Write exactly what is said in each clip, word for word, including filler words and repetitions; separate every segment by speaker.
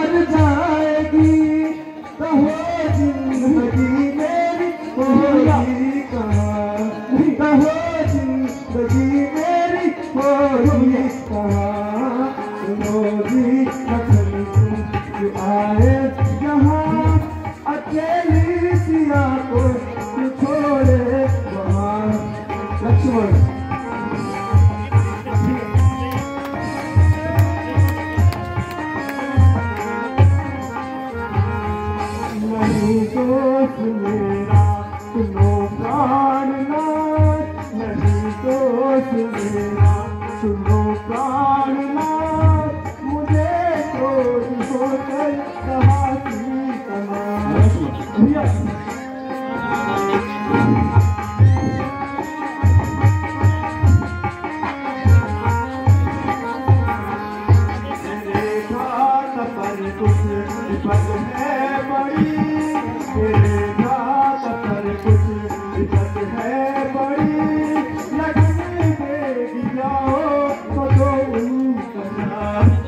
Speaker 1: मर जाएगी कहो जिंदगी मेरी होगी कहाँ, कहो जिंदगी मेरी होगी कहाँ। सुनो जी कथन तू आए यहाँ, अकेली सिया को तू छोड़े वहाँ। लक्ष्मण नहीं दोस्त मेरा सुनो प्राणनाथ, नहीं दोस्त मेरा सुनो प्राणनाथ, मुझे छोड़ होकर कहा की कहा। तेरे घाट पर कुछ विपद है बड़ी, तेरे घाट पर कुछ विपद है बड़ी, लगन देगी जाओ तो दो उनका।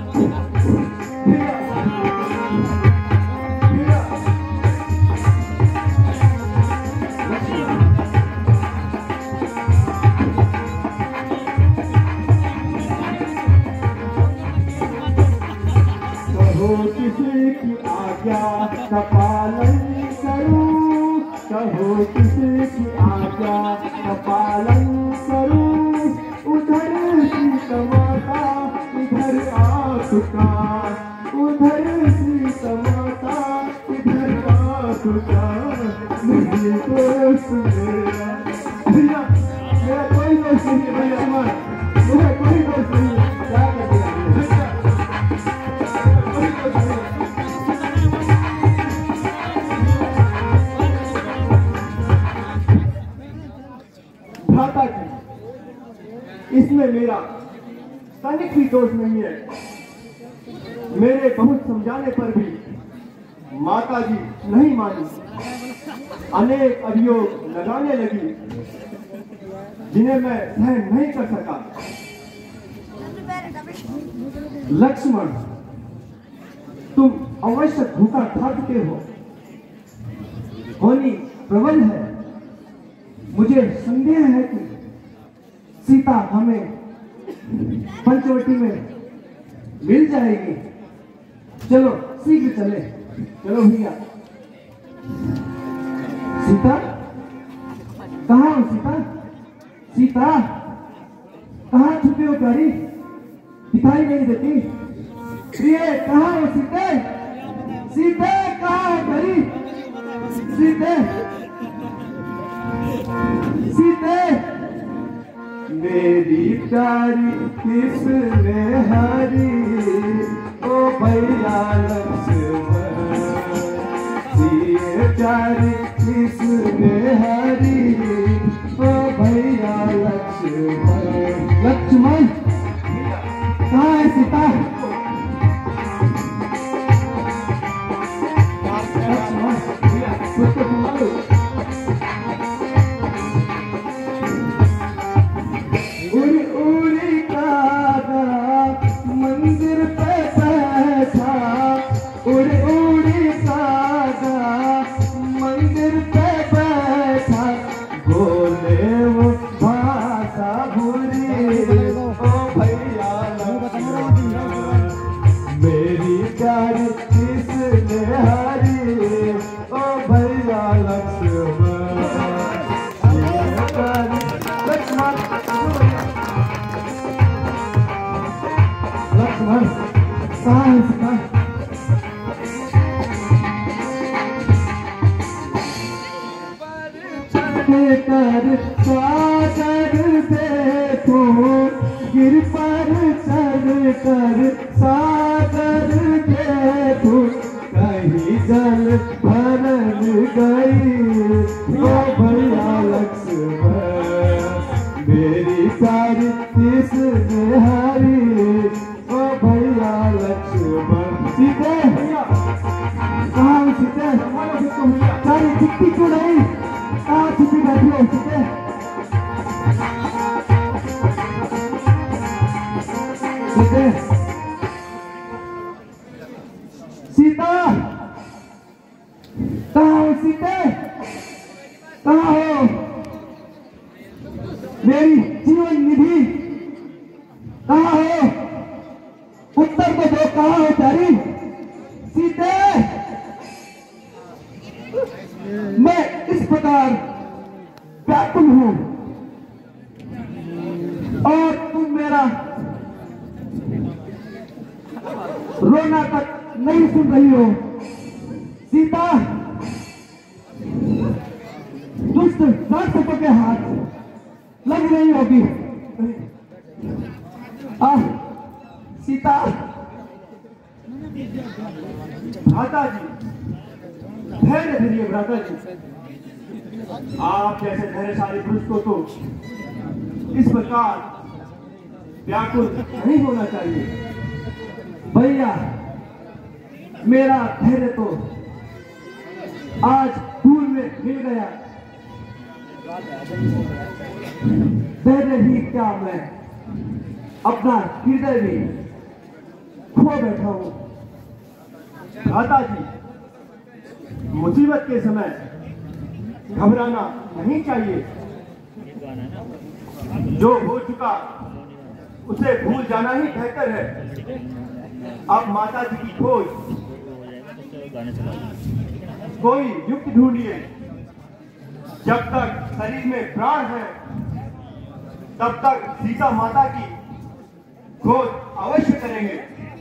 Speaker 1: कहो किसी की आज्ञा का पालन करूं, कहो किसी की आज्ञा का पालन करूं, उधर सीता माता इधर आ चुका, उधर सीता माता इधर आ चुका। नहीं दोस्त मेरा भैया, मेरा कोई दोस्त नहीं है भैया, मेरा कोई दोस्त नहीं है। क्या कर दिया भ्राता जी, इसमें मेरा तनिक भी दोष नहीं है। मेरे बहुत समझाने पर भी माता जी नहीं मानी, अनेक अभियोग लगाने लगी जिन्हें मैं सहन नहीं कर सका। लक्ष्मण, तुम अवश्य भूखा थकते हो, होनी प्रबल है। मुझे संदेह है कि सीता हमें पंचवटी में मिल जाएगी। चलो शीघ्र चले, चलो भैया। सीता कहाँ हो? सीता सीता कहाँ छुपे हो प्यारी? दिखाई नहीं देती। प्रिय कहाँ हो सीते? सीते कहाँ हो प्यारी? सीते सीते मेरी प्यारी किसने हरी, ओ भैया लक्ष्मण, ये प्यारी किसने हरी, ओ भैया लक्ष्मण। लक्ष्मण कहाँ है सीता? लक्ष्मण कुछ तो बुला लो। उड़ी उड़ी कागा मंदिर पे बैठा, उड़ी उड़ी कागा मंदिर पे बैठा, बोले वो भाषा भूरी, ओ भैया लक्ष्मण, मेरी प्यारी किसने हरी, ओ भैया लक्ष्मण। लक्ष्मण लक्ष्मण कहाँ है सीता? कर सागर देखो, गिर पर चढ़ कर सागर देखो, कहीं जल भरन गई, ओ भैया लक्ष्मण, मेरी प्यारी किसने हरी, ओ भैया लक्ष्मण। सीते कहाँ हो सीते? सारी चिट्ठी क्यों नहीं? कहाँ छुपी बैठी हो सीते? सीते सीता कहाँ हो सीते, कहाँ हो मेरी जीवन निधि, कहाँ हो, उत्तर को दो, कहाँ हो प्यारी सीते। मैं इस प्रकार व्याकुल हूं और तुम मेरा रोना तक नहीं सुन रही हो सीता। दुष्ट राक्षसों के हाथ लग रही होगी। आ, सीता भ्राता जी, धैर्य धरिए भ्राता जी। आप जैसे धैर्यशाली पुरुष को तो इस प्रकार व्याकुल नहीं होना चाहिए। भैया मेरा धैर्य तो आज धूल में मिल गया। धैर्य ही क्या, मैं अपना हृदय भी खो बैठा हूं। भ्राता जी, मुसीबत के समय घबराना नहीं चाहिए। जो हो चुका उसे भूल जाना ही बेहतर है। अब माता जी की खोज, कोई युक्ति ढूंढिए। जब तक शरीर में प्राण है तब तक सीता माता की खोज अवश्य करेंगे।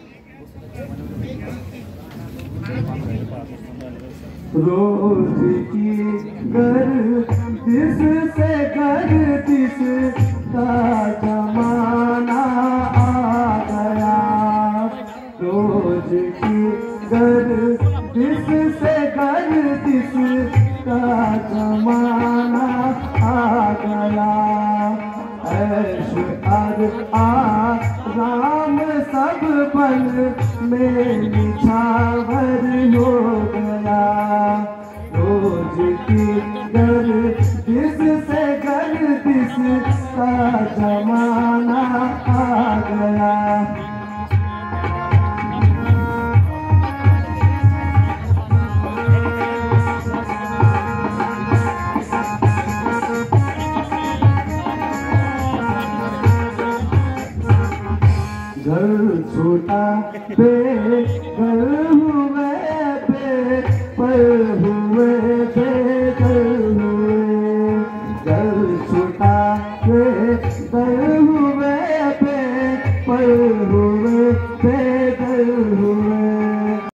Speaker 1: रोज की गर्दिश से गर्दिश का जमाना आ गया। रोज की गर्दिश से गर्दिश का जमाना आ गया। ऐश और आराम सब पल में निछावर हो गया। रोज की गर्दिश से गर्दिश का जमाना आ गया। घर छोटा पे घर हुए पे पर